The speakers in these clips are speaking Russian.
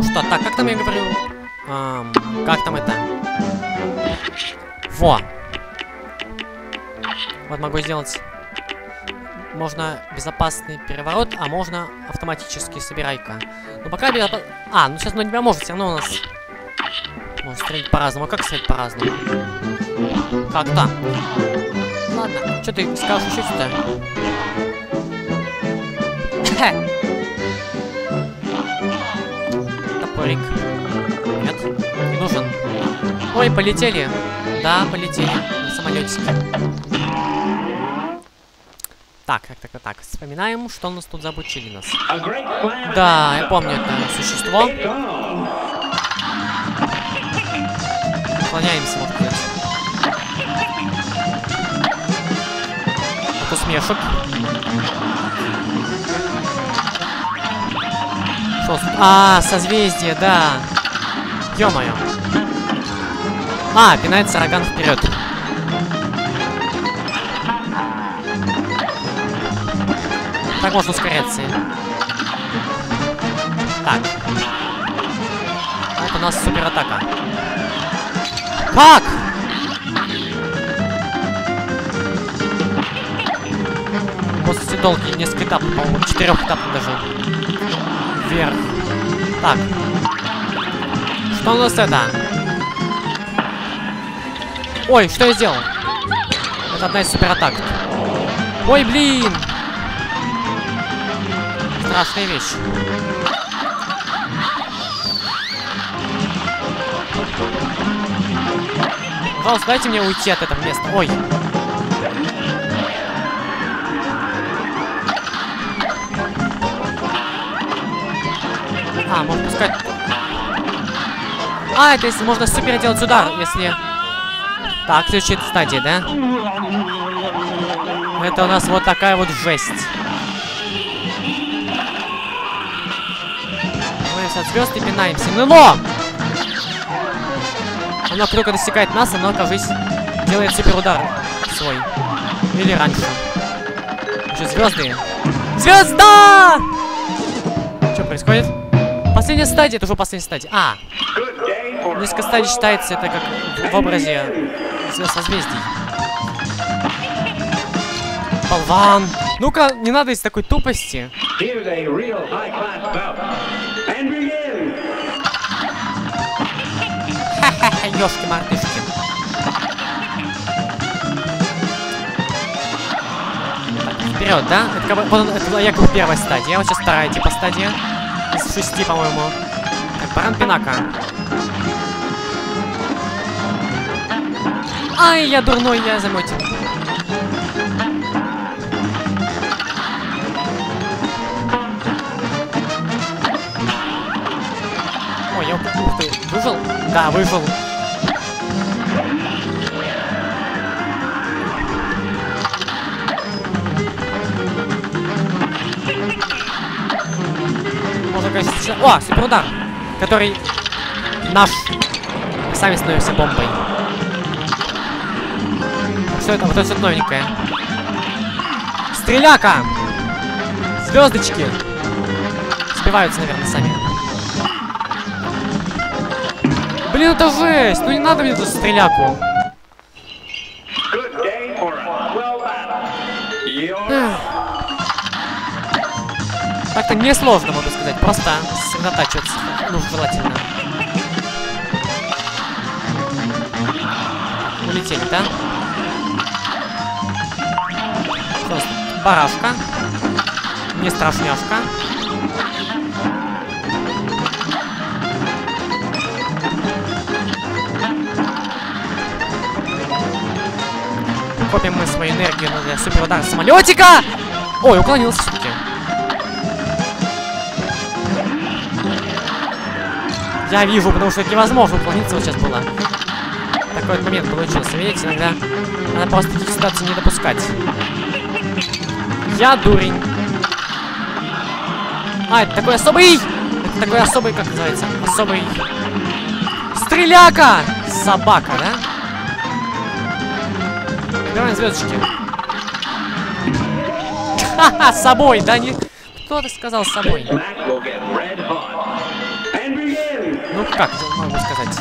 Ну что, так, как там я говорю? Как там это? Во! Вот могу сделать... Можно безопасный переворот, а можно автоматически собирайка. Ну пока безопасно... А, ну сейчас ну тебя может, все равно у нас... Можно стрелять по-разному. А как стрелять по-разному? Как-то. Ладно, что ты скажешь еще сюда? Топорик. Нет, не нужен. Ой, полетели. Да, полетели. На самолетике. Так. Вспоминаем, что нас тут забучили нас. Да, я помню это существо. Склоняемся, может быть. Это смешок. Что? А, созвездие, да. Ё-моё. А, пинается роган вперед. Так можно ускоряться. Так. Вот у нас суператака. Как? После долгих несколько этапов, по-моему, 4 этапов даже. Вверх. Так. Что у нас это? Ой, что я сделал? Это одна из суператак. Ой, блин! Страшная вещь. Пожалуйста, дайте мне уйти от этого места. Ой. А, можно пускать... А, это если можно супер делать удар, если... Так, следующая стадия, да? Это у нас вот такая вот жесть. От звезд и пинаемся. Ну но! Оно только достигает нас, оно, кажется, делает суперудар свой. Или раньше. Еще звезды. Звезда! Что происходит? Последняя стадия, это уже последняя стадия. А! Несколько стадий считается это как в образе созвездий. Болван! Ну-ка, не надо из такой тупости. Ха-ха-ха, ёшки-мартышки. Вперед, да? Это, как бы, вот, это якобы первая стадия. Вот сейчас вторая типа стадия. Из 6, по-моему. Так, баран пинака. Ай, я дурной, я заметил. Ой, я... Ух ты, выжил? Да, выжил. Можно, конечно, сейчас... О, суперудар! Который наш. Мы сами становимся бомбой. Что это? Вот это что-то новенькое. Стреляка! Звездочки! Сбиваются, наверное, сами. Блин, это жесть! Ну не надо мне эту стреляку. Так-то несложно, могу сказать. Просто сосредотачиваться. Ну, желательно. Улетели, да? Просто барашка. Не страшняшка. Копим мы свою энергию для суперудара самолетика! Ой, уклонился все-таки. Я вижу, потому что это невозможно уклониться вот сейчас было. Такой вот момент получился. Видите, иногда надо просто таких ситуаций не допускать. Я дурень. А, это такой особый... Это такой особый, как называется? Особый... Стреляка! Собака, да? Давай звездочки. Ха-ха, с собой, да не... Кто-то сказал с собой. Ну как могу сказать?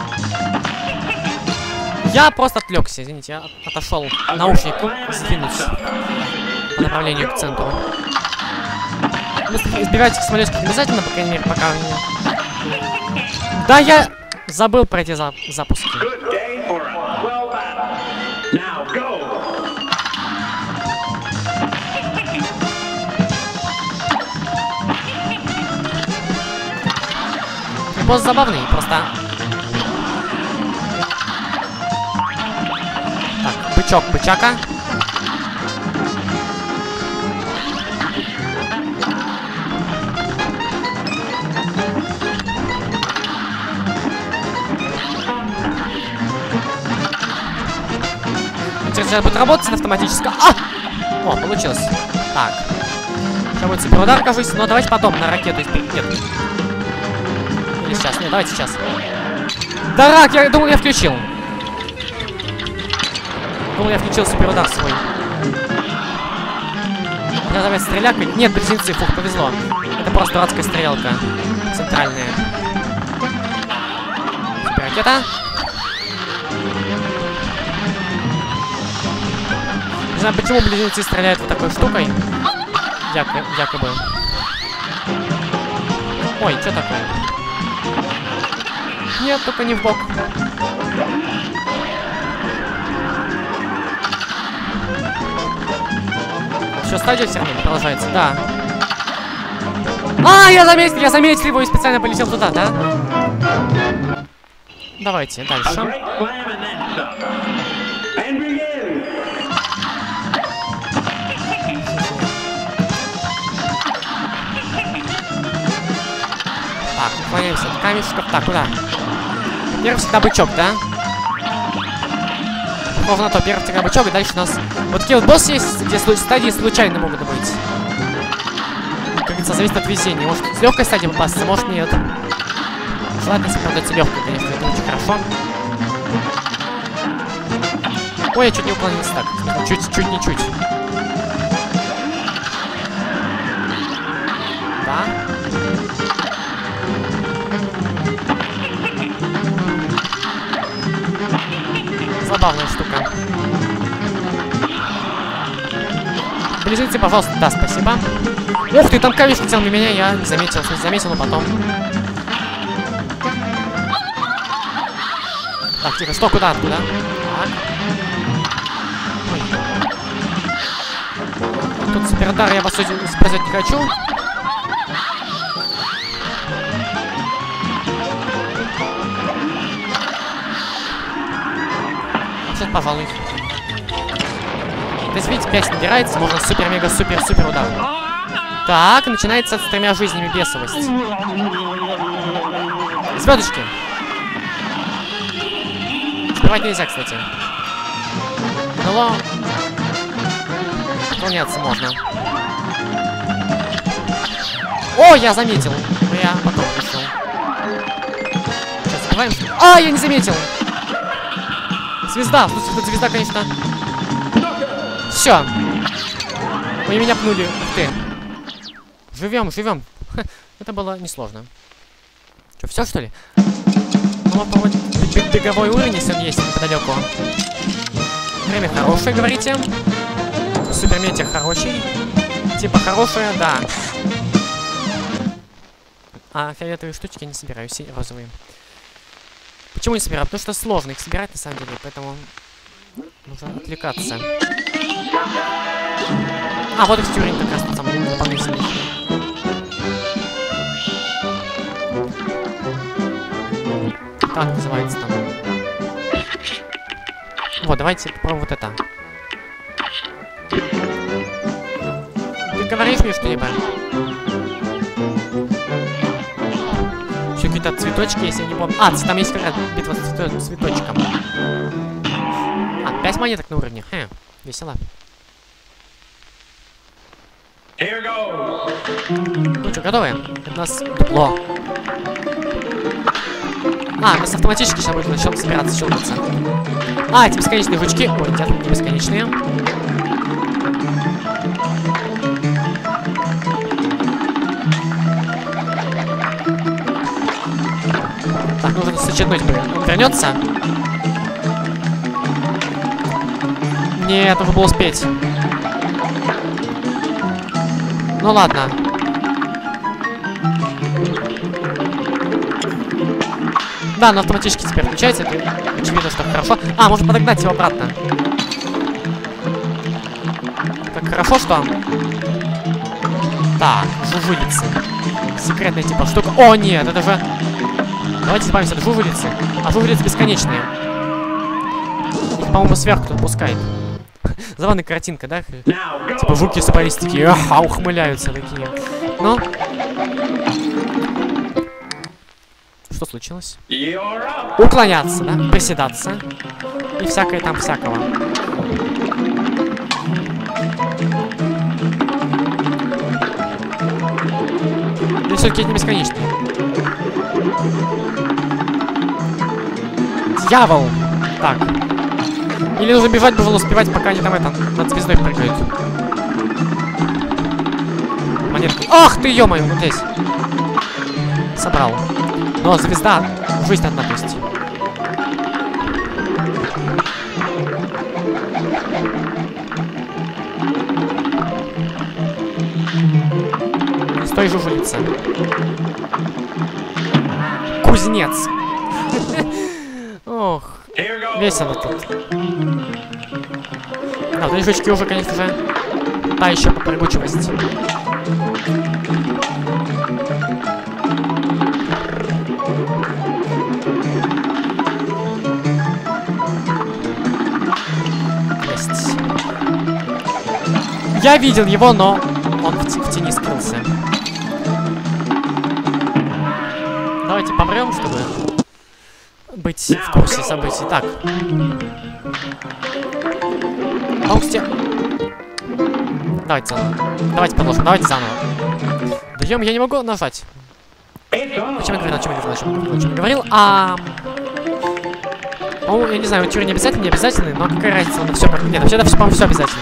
Я просто отвлекся, извините, я отошел наушник сдвинуть по направлению к центру. Избегать этих самолетиков не обязательно, по крайней мере, пока не... Да, я забыл про эти запуски. Босс забавный, просто... Так, бычок, бычака. Сейчас будет работать автоматически. А! О, получилось. Так. Сейчас будет супер удар, кажется, но давайте потом на ракету из ракеты. Или сейчас? Нет, давайте сейчас. Да, рак, я думал, я включил. Думал, я включил супер удар свой. Давай стреляка. Нет, близнецы, фух, повезло. Это просто дурацкая стрелка. Центральная. Супер ракета. Не знаю, почему близнецы стреляют вот такой штукой. Якобы. Ой, что такое? Нет, только не в бок. Еще стадия все равно продолжается, да. А, я заметил его и специально полетел туда, да? Давайте, дальше. Так, уклоняемся от камешков. Так, куда? Первый всегда бычок, да? Ровно то, первый всегда бычок, и дальше у нас... Вот такие вот боссы есть, где стадии случайно могут быть. Как говорится, зависит от везения. Может, с легкой стадии попасться, может, нет. Желательно, если продается легкой, конечно, это очень хорошо. Ой, я чуть не уклонился так. Чуть не чуть. Да. Забавная штука. Близнецы, пожалуйста. Да, спасибо. Ух ты, там камешек летел на меня, я не заметил. Не заметил, но потом. Так, тихо, что, куда, откуда? Так. Ой. Тут суперудар я вас использовать не хочу. Сейчас, пожалуй. То есть, видите, 5 набирается, можно супер-мега-супер-супер удар. Так, начинается с 3 жизнями бесовость. Звездочки. Сбивать нельзя, кстати. Но выполняться можно. О, я заметил. Но я потом решил. Сейчас сбиваем. А, я не заметил. Звезда. Слушайте, тут звезда, конечно. Все. Вы меня пнули. Ух ты. Живем. Это было несложно. Что, все, что ли? Ну, по-моему, беговой уровень, если он есть неподалеку. Время хорошее, говорите. Суперметеор хороший. Типа хорошее, да. А фиолетовые штучки я не собираю, все розовые. Почему не собираю? Потому что сложно их собирать, на самом деле, поэтому нужно отвлекаться. А, вот их уровень как раз там дополнительный. Как называется там? Вот, давайте попробуем вот это. Ты говоришь мне что-либо? Еще какие-то цветочки, если я не помню. А, там есть какая-то битва с цветочком. А, 5 монеток на уровне. Весело. Ну что, готовы? Это у нас дупло. А, у нас автоматически сейчас будет начнем собираться, щелкаться. А, эти бесконечные жучки. Ой, эти не бесконечные. нужно сочетнуть, блин. Он вернется? Нет, нужно было успеть. Ну ладно. Да, но автоматически теперь включается. Это очевидно, что хорошо. А, можно подогнать его обратно. Как хорошо, что... Так, жужелицы. Секретная типа штука. О, нет, это же... Давайте избавимся от жужелицы. А жужелицы бесконечные. Их, по-моему, сверху кто-то пускает. Забавная картинка, да? Типа жуки собрались такие, ухмыляются такие. Ну? Что случилось? Уклоняться, да? Приседаться. И всякое там всякого. Или все-таки это не бесконечные? Дьявол! Так. Или нужно бежать, нужно успевать, пока они там это над звездой прыгают. Монетку. Ах ты, ё-моё, вот здесь. Собрал. Но звезда, жизнь одна, то есть. Стой, жужелица. Кузнец. Ох, весело тут. Да, вот жучки уже, конечно же, та еще попрыгучивость. Есть. Я видел его, но он в тени скрылся. Давайте помрем, чтобы быть в курсе событий. Так. Паузьте. Давайте заново. Давайте продолжим. Давайте заново. Даем, я не могу нажать. О чем я говорил, по-моему, я не знаю, теория не обязательный, но какая разница, он все... Нет, вообще, да, по-моему, все обязательно.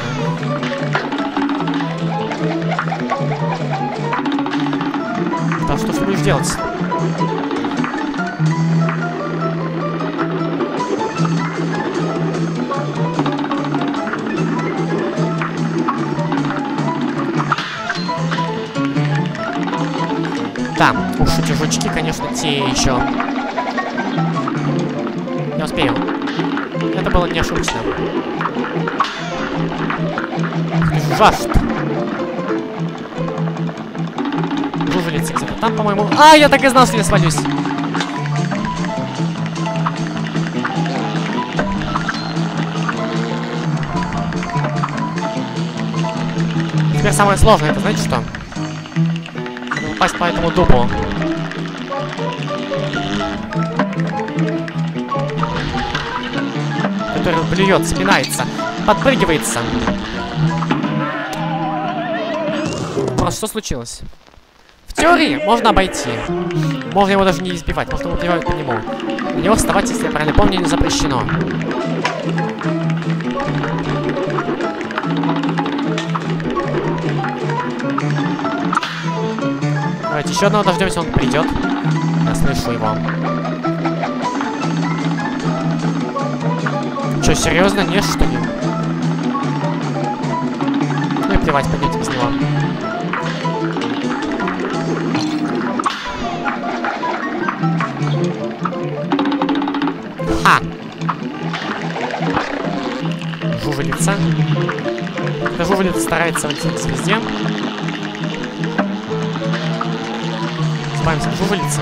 Да, что ты будешь делать? Да, уж эти жучки, конечно, те еще. Я успею. Это было не ошибочно. Жажд. Жужелица где-то там, по-моему. А, я так и знал, что я свалюсь. Теперь самое сложное, это знаете что? Попасть по этому дубу. Который блюет, спинается, подпрыгивается. Просто что случилось? В теории можно обойти. Можно его даже не избивать, можно убивать по нему. На него вставать, если я правильно помню, не запрещено. Давайте еще одного дождемся, он придет. Я слышу его. Че, серьезно? Нет, что ли? Ну и плевать, пойдете без него. Ха! Жужелица. Когда жужелица старается выйти к звезде. Избавимся от жужелицы.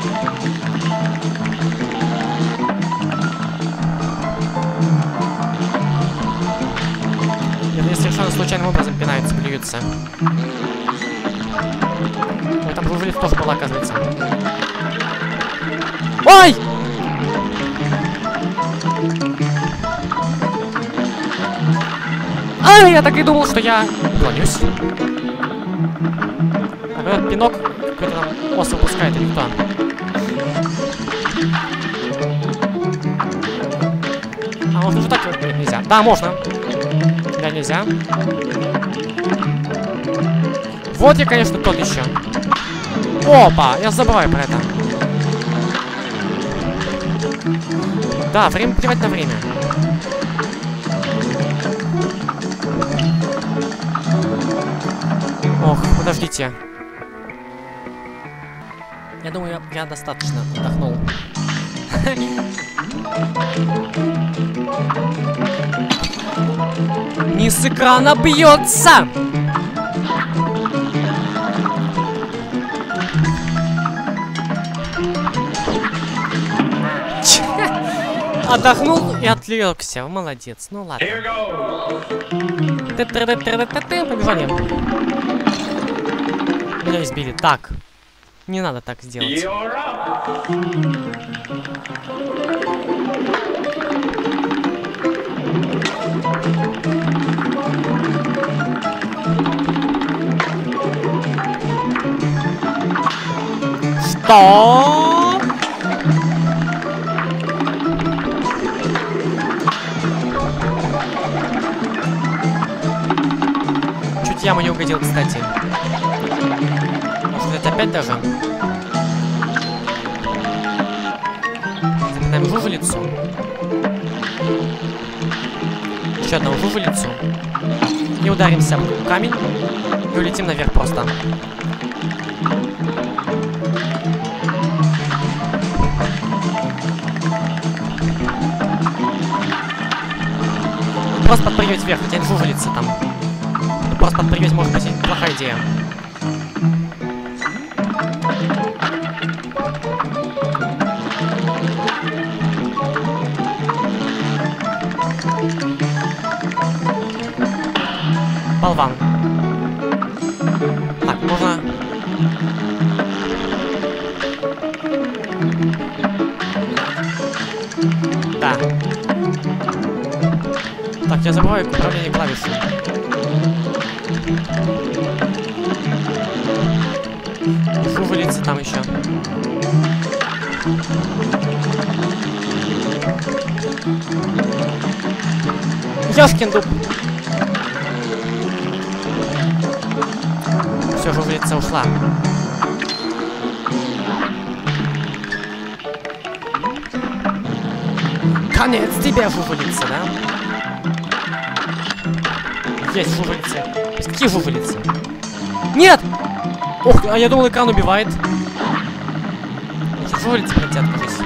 Они совершенно случайным образом пинаются, плюются. Ой, там жужелица тоже была, оказывается. Ой! Ай, я так и думал, что я уклонюсь. А этот пинок какой-то там ос выпускает или кто? А можно же так делать нельзя? Да, можно. Да, нельзя. Вот я, конечно, тот еще. Опа, я забываю про это. Да, время плевать на время. Ох, подождите. Я думаю, я достаточно отдохнул. Низ экрана бьется! Отдохнул и отвлекся. Молодец. Ну ладно. Побежали. Меня избили. Так. Не надо так сделать. Что? Чуть яму не угодил, кстати. Может, это опять даже? Запоминаем жужелицу. Еще одну жужелицу. И ударимся в камень. И улетим наверх просто. Просто подпрыгивать вверх, хотя не жужелица там. Просто подпрыгивать может быть плохая идея. Болван. Так, можно... Да. Так, я забываю управление клавишей. Жужелица там еще. Ёшкин дуб. Все, жужелица ушла. Конец тебе, жужелица, да? Есть жужелицы. Какие жужелицы? Нет! Ох, а я думал, экран убивает. Эти жужелицы полетят, кажись.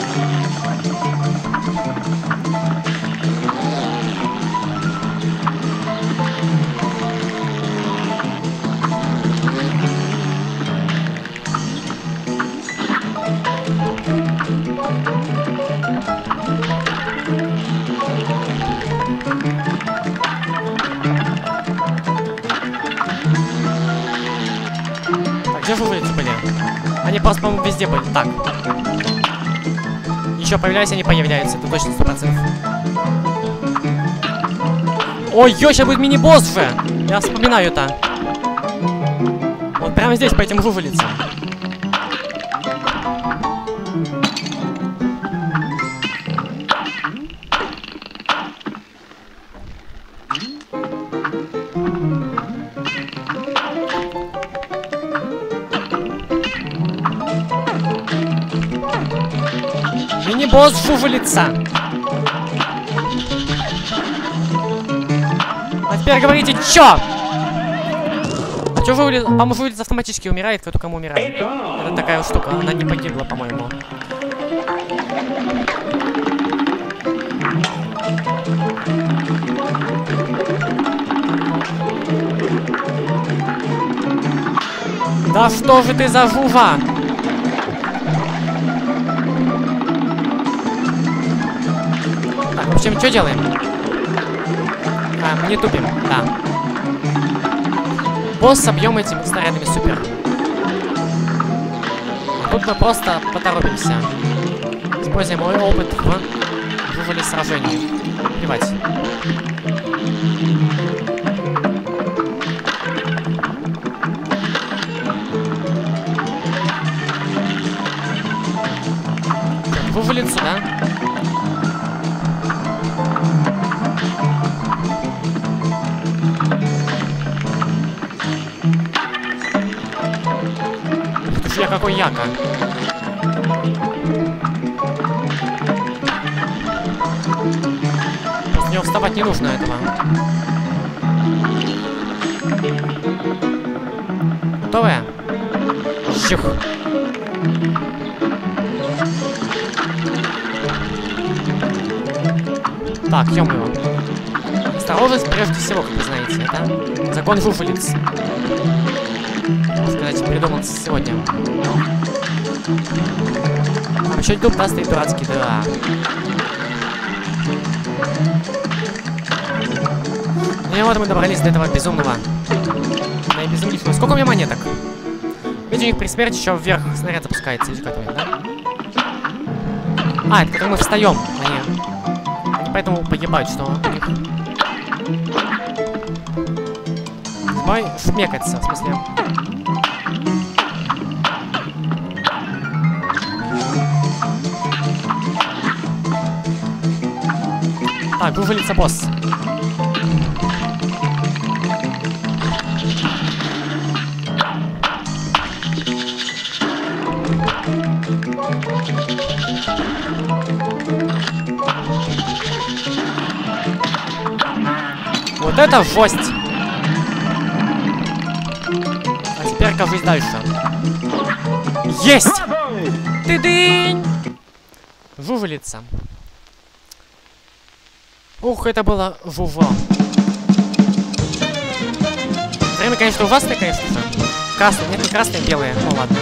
Где жужелицы были? Они просто, по-моему, везде были. Так. Еще появляются, они появляются. Это точно 100%. Ой-ой, сейчас будет мини-босс же! Я вспоминаю это. Вот прямо здесь, по этим жужелицам. Мини-босс жужелица. А теперь говорите, чё? А чё жужелица? По-моему, жужелица автоматически умирает, кто кому умирает. Это такая вот штука, она не погибла, по-моему. Да что же ты за жужа? Так, в общем, что делаем? Не тупим, да. Босс собьем этими снарядами супер. А тут мы просто поторопимся. Используем мой опыт в жужели сражении. Плевать. Жужелицу, да? Ух ты ж, я какой яка. доставать не нужно этого. Готовая? Щух. Так, ё-моё. Осторожность прежде всего, как вы знаете, это закон жужелиц. Можно сказать, придуман сегодня. Там еще дуб, да, стоит дурацкий, да. Ну и вот мы добрались до этого безумного. Наибезумнейшего. Сколько у меня монеток? Ведь у них при смерти еще вверх снаряд запускается, или как-то, да? А, это когда мы встаем, они поэтому погибают, что у них... Ой, шмекается, в смысле. Так, жужелица босс. Вот это жесть! А теперь кажусь дальше. Есть! Ты-дынь! Жужелица. Ух, это было жужжо. Время, конечно, ужасное, конечно же. Красное, нет, не красное, белое. Ну ладно.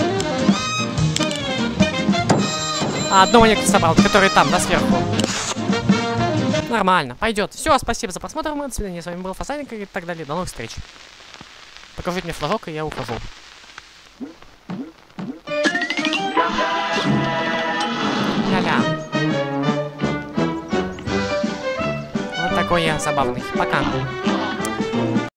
А, одну монетку собрал, который там, да, сверху. Нормально, пойдет. Все, спасибо за просмотр, до свидания. С вами был Фасаник и так далее. До новых встреч. Покажите мне флажок, и я ухожу. Ля-ля. Вот такой я забавный. Пока.